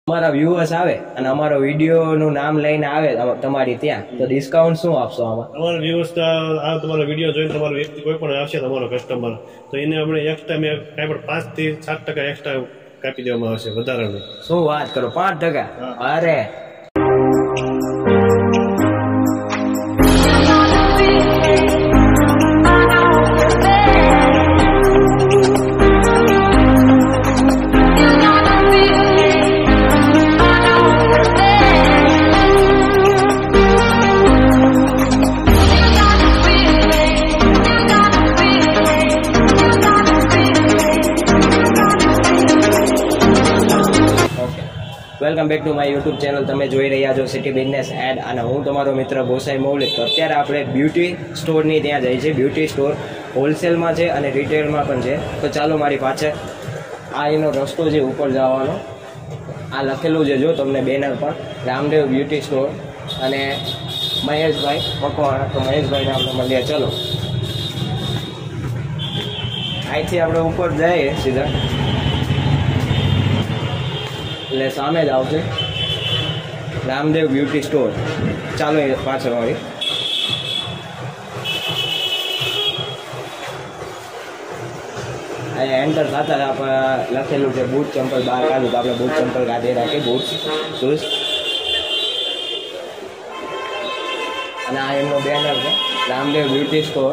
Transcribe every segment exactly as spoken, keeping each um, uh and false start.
અમારા વ્યુઅર્સ આવે અને અમારો વિડીયો નું નામ લઈને આવે તમારી ત્યાં તો ડિસ્કાઉન્ટ શું આપશો આમાં? અમારા વ્યુઅર્સ આ તમારો વિડીયો જોઈને તમારો વ્યક્તિ કોઈ પણ આવશે તમારો કસ્ટમર તો એને આપણે એક્સ્ટ્રા મેં કાંઈ પણ પાંચ થી સાત ટકા એક્સ્ટ્રા કાપી દેવામાં આવશે વધારાનું. શું વાત કરો, પાંચ ટકા? અરે welcome back to my YouTube channel. તમે જોઈ રહ્યા છો સિટી બિઝનેસ એડ અને હું તમારો મિત્ર ગોસાઈ મૌલિક. તો અત્યારે આપણે બ્યુટી સ્ટોરની ત્યાં જઈએ છીએ. બ્યુટી સ્ટોર હોલસેલમાં છે અને રિટેલમાં પણ છે. તો ચાલો મારી પાછળ આ એનો રસ્તો છે ઉપર જવાનો. આ લખેલું છે જો તમને બેનર પર રામદેવ બ્યુટી સ્ટોર અને મહેશભાઈ મકવાણા. તો મહેશભાઈને આપણે મળીએ. ચલો અહીંથી આપણે ઉપર જઈએ સીધા એટલે સામે જ આવશે રામદેવ બ્યુટી સ્ટોર. ચાલો એ પાછળ મળી. અહીંયા એન્ટર થતા આપણે લખેલું છે બૂટ ચંપલ બહાર કાઢું તો આપણે બૂટ ચંપલ કાઢી રાખીએ, બૂટ શૂઝ. અને આ એમનો બેનર છે રામદેવ બ્યુટી સ્ટોર.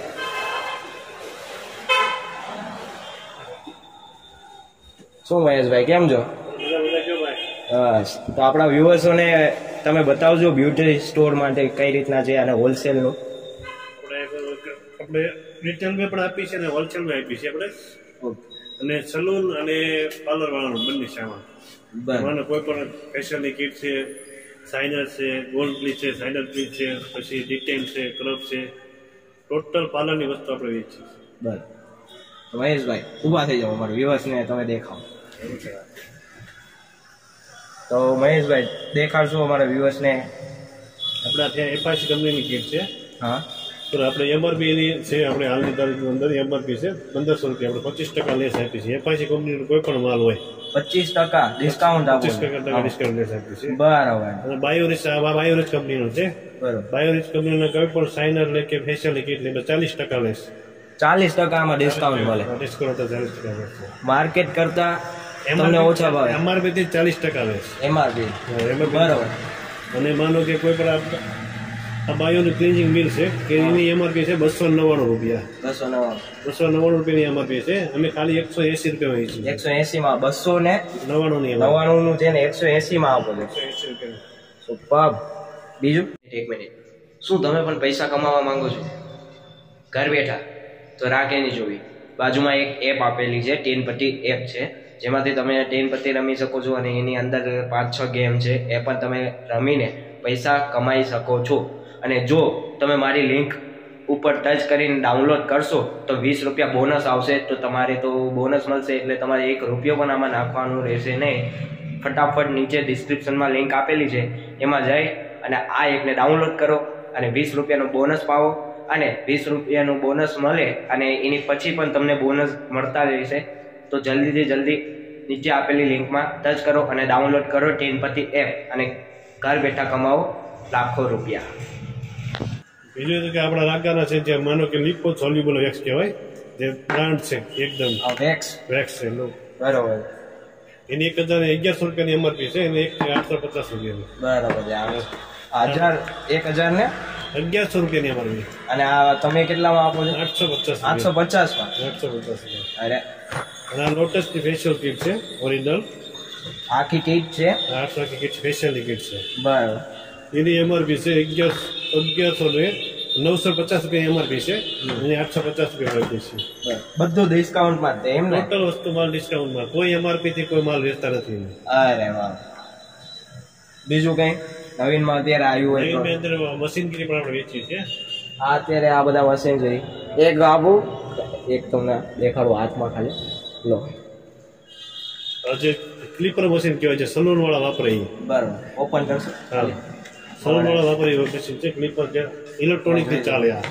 શું મહેશભાઈ કેમ છો? બસ. તો આપણા વ્યુઅર્સોને તમે બતાવજો બ્યુટી સ્ટોર માટે કઈ રીતના છે અને હોલસેલનું. આપણે રિટેલમાં પણ આપી છે અને હોલસેલમાં આપી છે આપણે. અને સલૂન અને પાર્લર વાળાનું બંને સામાન. બરાબર. કોઈ પણ ફેશિયલની કિટ છે, સાઇનર છે, ગોલ્ડ પ્લીચ છે, સાઇનર પ્લીચ છે, પછી ડિટેન છે, ક્રબ છે, ટોટલ પાર્લરની વસ્તુ આપણે વેચીએ. બરાબર. તો મહેશભાઈ ઊભા થઈ જાઓ, અમારા વ્યુઅર્સને તમે દેખાઓ. તો મહેશભાઈ દેખાડશો અમારા વ્યુઅર્સને? આપણા ત્યાં એપાસી કંપનીની કીટ છે. હા. તો આપણે એમઆરપી એની છે આપણે હાલની તારીખની અંદર એમઆરપી છે પંદરસો રૂપિયા. આપણે પચીસ ટકા લેસ આપી છે. એપાસી કંપનીનો કોઈ પણ માલ હોય પચીસ ટકા ડિસ્કાઉન્ટ આપો. પચીસ ટકા ડિસ્કાઉન્ટ લેસ આપી છે. બરાબર. અને બાયોરિચ બાયોરિચ કંપનીનો છે. બરાબર. બાયોરિચ કંપનીના કોઈ પણ સાઇનર લે કે ફેશિયલની કીટ લે ચાલીસ ટકા લેસ. ચાલીસ ટકામાં ડિસ્કાઉન્ટ મળે. ડિસ્કાઉન્ટ ચાલીસ ટકા મળે. માર્કેટ કરતા તમને ઓછા ભાવે. એમઆરપી થી ચાલીસ ટકા લેસ. એમઆરપી બરાબર. અને માનો કે કોઈ પણ આ બાયોનું ક્લિન્જિંગ બિલ છે કે એની એમઆરપી છે બસો નવ્વાણું રૂપિયા. બસો નવ્વાણું બસો નવ્વાણું રૂપિયાની એમઆરપી છે. અમે ખાલી એકસો એસી રૂપિયા વેચીએ. એકસો એસી માં બસો ને નવ્વાણું ની નવ્વાણું નું છે ને એકસો એસી માં આપો છો. એકસો એસી રૂપિયા. સુપર. બીજું એક મિનિટ, શું તમે પણ પૈસા કમાવા માંગો છો ઘર બેઠા? તો રાહ કેની જોવી. બાજુમાં એક એપ આપેલી છે, ટેન પટ્ટી એપ છે, જેમાંથી તમે ટેન પત્તી રમી શકો છો અને એની અંદર પાંચ છ ગેમ છે. એ પણ તમે રમીને પૈસા કમાઈ શકો છો. અને જો તમે મારી લિંક ઉપર ટચ કરીને ડાઉનલોડ કરશો તો વીસ રૂપિયા બોનસ આવશે. તો તમારે તો બોનસ મળશે એટલે તમારે એક રૂપિયો પણ આમાં નાખવાનું રહેશે નહીં. ફટાફટ નીચે ડિસ્ક્રિપ્શનમાં લિંક આપેલી છે, એમાં જઈ અને આ એપને ડાઉનલોડ કરો અને વીસ રૂપિયાનું બોનસ પાવો. અને વીસ રૂપિયાનું બોનસ મળે અને એની પછી પણ તમને બોનસ મળતા રહેશે. તો જલ્દીથી જલ્દી નીચે આપેલી લિંકમાં ટચ કરો અને ડાઉનલોડ કરો ટેન પત્તી એપ અને ઘર બેઠા કમાવો લાખો રૂપિયા. બીજું કે આપણા રાગાના છે જે માનો કે લિપો સોલ્યુબલ વેક્સ કહેવાય, જે બ્રાન્ડ છે એકદમ વેક્સ વેક્સ છે. બરોબર. એની એક હજાર અગિયારસો રૂપિયાની એમઆરપી છે અને એક આઠસો પચાસ રૂપિયાની. બરાબર. હજાર એક હજાર ને અગિયારસો રૂપિયાની એમઆરપી. અને આ તમે કેટલામાં આપો છો? આઠસો પચાસ. આઠસો પચાસ માં. આઠસો પચાસ રૂપિયા. અરે અને આ લોટસની ફેશિયલ કિટ છે ઓરિજિનલ. આખી કીટ છે. આઠસો આખી કિટ ફેશિયલની કિટ છે. બરાબર. એની એમઆરપી છે અગિયારસો અગિયારસો ને નવસો પચાસ રૂપિયા એમઆરપી છે અને આઠસો પચાસ રૂપિયા એમઆરપી છે. બધું ડિસ્કાઉન્ટમાં જ એમ ને? ટોટલ વસ્તુ માલ ડિસ્કાઉન્ટમાં. કોઈ એમઆરપી થી કોઈ માલ વેચતા નથી. અરે વાહ. બીજું કઈ નવીનમાં અત્યારે આવ્યું હોય? અંદર મશીનગીરી પણ આપણે વેચીએ છીએ. આ અત્યારે આ બધા મશીન છે. એક આપું, એક તમને દેખાડું હાથમાં ખાલી લો. જે ક્લિપર મશીન કહેવાય છે સલૂન વાળા વાપરે. બરાબર. ઓપન કરશો? હા, સલૂન વાળા વાપરે મશીન છે. ક્લિપર છે ઇલેક્ટ્રોનિક થી ચાલે. આ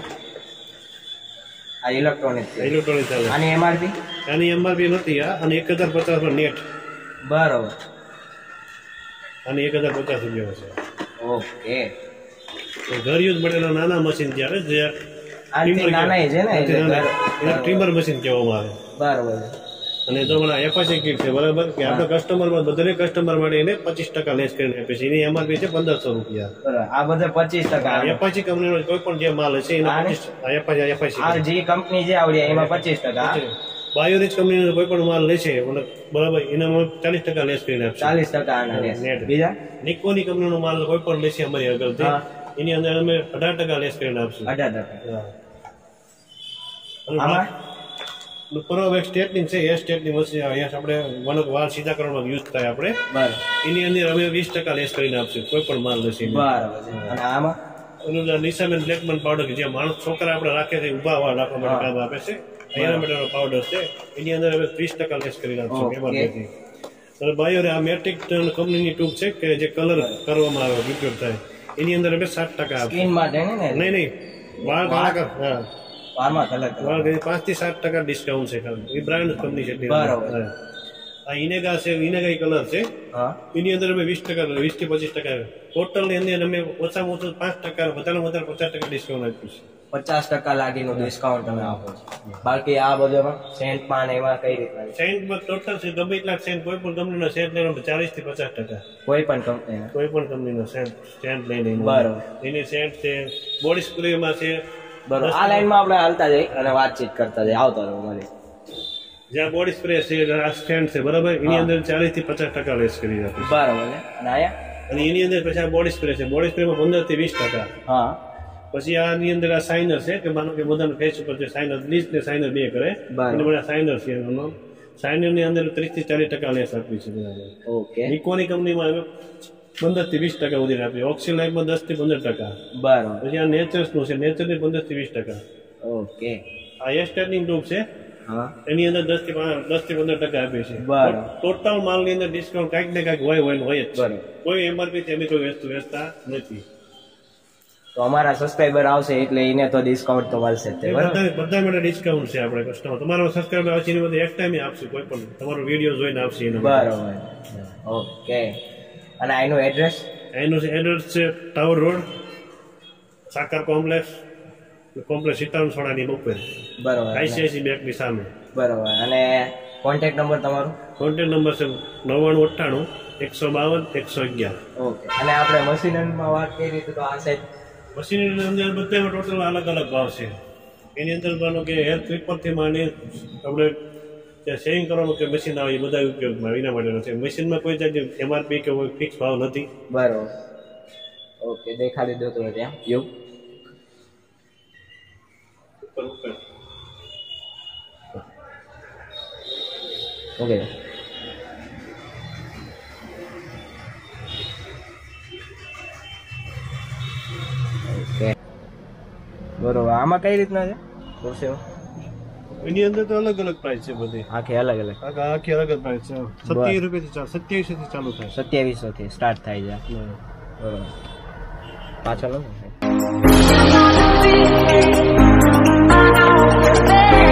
આ ઇલેક્ટ્રોનિક ઇલેક્ટ્રોનિક ચાલે. આની એમઆરપી આની એમઆરપી નથી આ, અને એક હજાર પચાસ માં નેટ. બરાબર. અને એક હજાર પચાસ રૂપિયા છે. ઓકે. ઘર યુઝ માટેના નાના મશીન જ્યારે જે નાના છે ને એને ટ્રીમર મશીન કહેવામાં આવે. બરાબર. અને જો મને એપાચી કીટ છે બરાબર કે આપણે કસ્ટમરમાં દરેક કસ્ટમર માટે એને પચીસ ટકા લેસ કરીને આપે છે. એની એમઆરપી છે પંદરસો રૂપિયા. આ બધા પચીસ ટકા. એપાચી કંપનીનો કોઈ પણ જે માલ હશે એના પચીસ એપાચી એપાચી આ જે કંપની જે આવડી એમાં પચીસ ટકા. બાયોરિચ કંપનીનો કોઈ પણ માલ લેશે બરાબર એનામાં ચાલીસ ટકા લેસ કરીને આપશે. ચાલીસ ટકા બીજા નિકોની કંપનીનો માલ કોઈ પણ લેશે અમારી આગળથી એની અંદર અમે અઢાર ટકા લેસ કરીને આપશું. અઢાર ટકા. પૂર્વ એક સ્ટેટની છે એ સ્ટેટની વસ્તુ આપણે વનક વાળ સીધા કરવામાં યુઝ થાય આપણે એની અંદર અમે વીસ ટકા લેસ કરીને આપશું કોઈ પણ માલ લેશે. બરાબર. નિશામેન બ્લેકમેન પાવડર જે માણસ છોકરા આપણે રાખે છે ઉભા વાળ રાખવા માટે કામ આપે છે એના માટેનો પાવડર છે એની અંદર અમે ત્રીસ ટકા લેસ કરીને આપશું એમાંથી. અને બાયો આ મેટ્રિક કંપનીની ટ્યુબ છે કે જે કલર કરવામાં આવે ઉપયોગ થાય એની અંદર અમે સાત ટકા આપશું. નહીં નહીં વાળ વાળ હા પાંચ થી સાત ટકા ડિસ્કાઉન્ટ છે ખાલી. એ બ્રાન્ડ કંપની છે. આ ઇનેગા છે ઇનેગા કલર છે એની અંદર અમે વીસ ટકા વીસ થી પચીસ ટકા ટોટલ ની અંદર અમે ઓછામાં ઓછું પાંચ ટકા વધારે વધારે પચાસ ટકા ડિસ્કાઉન્ટ આપ્યું છે. પચાસ ટકા લાગીનું ડિસ્કાઉન્ટ તમે આપો છો. બાકી આ બધું સેન્ટ પાન એમાં કઈ રીતના સેન્ટમાં ટોટલ છે ગમે એટલા સેન્ટ કોઈ પણ કંપનીનો સેન્ટ લેવાનો ચાલીસ થી પચાસ ટકા કોઈ પણ કંપની કોઈ પણ કંપનીનો સેન્ટ સેન્ટ લઈ લઈને બરોબર. એની સેન્ટ છે બોડી સ્પ્રેમાં છે. બરોબર. આ લાઈનમાં આપણે હાલતા જઈ અને વાતચીત કરતા જઈ આવતા રહો. મને જ્યાં બોડી સ્પ્રે છે આ સ્ટેન્ડ છે બરાબર એની અંદર ચાલીસ થી પચાસ ટકા લેસ કરી આપીશું. બરાબર. અને એની અંદર પછી આ બોડી સ્પ્રે છે બોડી સ્પ્રેમાં પંદર થી વીસ ટકા. હા. પછી આની અંદર આ સાઇનર છે કે માનો કે બધાના ફેસ ઉપર જે સાઇનર બ્લીચ ને સાઇનર બે કરે એટલે બધા સાઇનર છે એનો સાઇનર ની અંદર ત્રીસ થી ચાલીસ ટકા લેસ આપી છે. ઓકે. નિકોની કંપનીમાં અમે પંદર થી વીસ ટકા સુધી આપીએ. ઓક્સી લાઈફમાં દસ થી પંદર ટકા. બરાબર. પછી આ નેચર્સ નું છે નેચર ની પંદર થી વીસ ટકા. ઓકે. આ એસ્ટેટની ટ્યુબ છે એની અંદર દસ થી દસ થી પંદર ટકા આપીએ છીએ. ટોટલ માલ ની અંદર ડિસ્કાઉન્ટ કાંઈક ને કાંઈક હોય હોય હોય જ. કોઈ એમઆરપી અમે કોઈ વસ્તુ વેચતા નથી. તો અમારા સબસ્ક્રાઇબર આવશે એટલે એને તો ડિસ્કાઉન્ટ તો મળશે જ. બધા માટે ડિસ્કાઉન્ટ છે આપણે કસ્ટમર તમારો સબસ્ક્રાઇબર આવશે એની બધે એક ટાઈમ આપશે કોઈ પણ તમારો વિડીયો જોઈને આવશે એનો. બરાબર. ઓકે. અને એનું એડ્રેસ એનું એડ્રેસ છે tower road Sakar complex complex Sitaram સોડાની બપોર. બરાબર. આઈસીઆઈસી બેંક ની સામે. બરાબર. અને કોન્ટેક્ટ નંબર તમારો? કોન્ટેક્ટ નંબર છે નવ્વાણું અઠ્ઠાણું એકસો બાવન એકસો અગિયાર. ઓકે. અને આપણે મશીનરીમાં વાત કરી તો આ સાઈડ મશીનરી અંદર બધા ટોટલ અલગ અલગ ભાવ છે. એની અંદર માનો કે હેર ક્લિપરથી માંડી આપણે શેવિંગ કરવાનું કે મશીન આવે એ બધા ઉપયોગમાં એના માટે નથી. મશીનમાં કોઈ જાતની એમઆરપી કે કોઈ ફિક્સ ભાવ નથી. બરાબર. ઓકે. દેખાડી દો તો ત્યાં એવું ઓકે. ઓકે. બરોબર. આમાં કઈ રીતના છે ખુરશીઓ? એની અંદર તો અલગ અલગ પ્રાઇસ છે બધી. આખી અલગ અલગ આખી અલગ અલગ પ્રાઇસ છે. સત્યાવીસ રૂપિયાથી સત્યાવીસો થી ચાલુ થાય. સત્યાવીસો થી સ્ટાર્ટ થાય છે. બરોબર. પાછળ